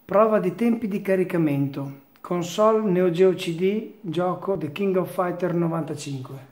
Prova di tempi di caricamento. Console Neo Geo CD, gioco The King of Fighter 95.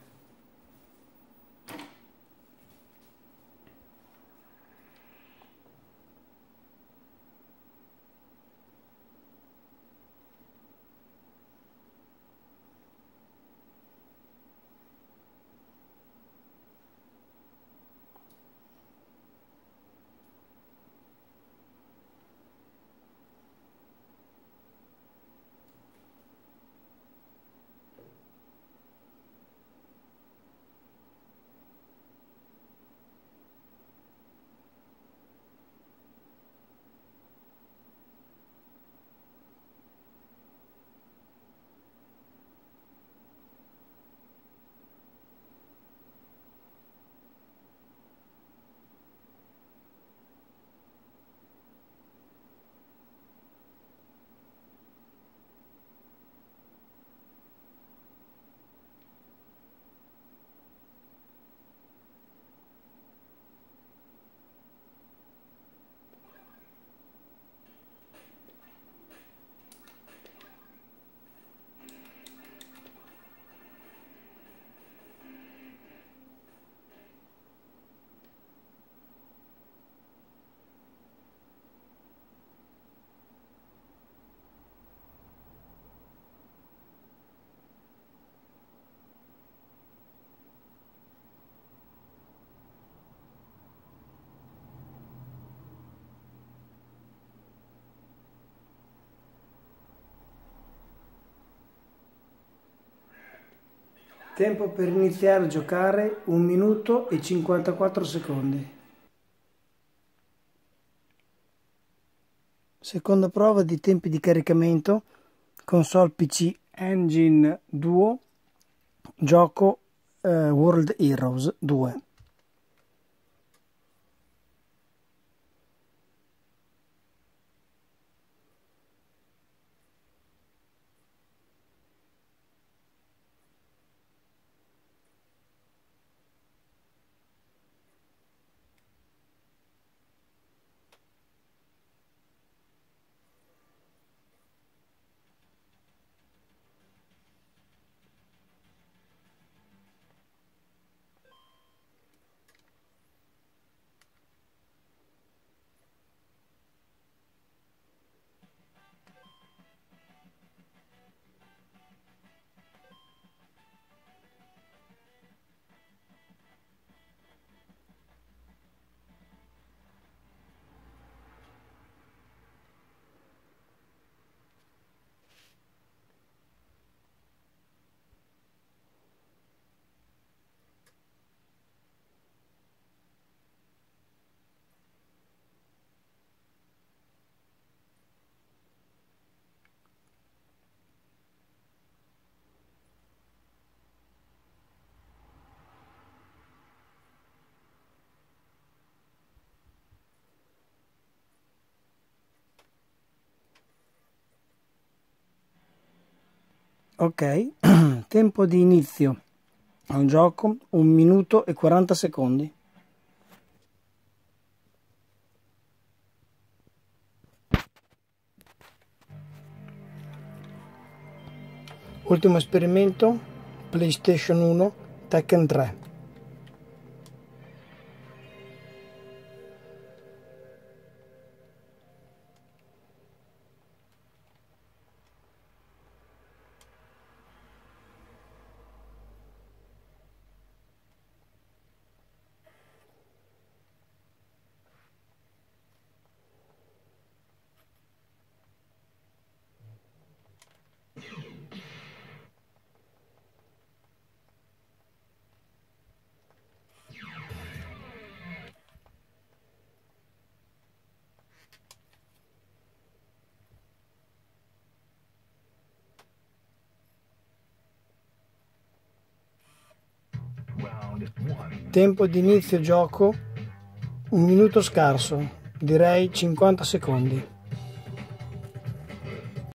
Tempo per iniziare a giocare 1 minuto e 54 secondi. Seconda prova di tempi di caricamento. Console PC Engine Duo, gioco World Heroes 2. Ok, tempo di inizio al gioco 1 minuto e 40 secondi. Ultimo esperimento, PlayStation 1, Tekken 3. Tempo di inizio gioco 1 minuto scarso, direi 50 secondi.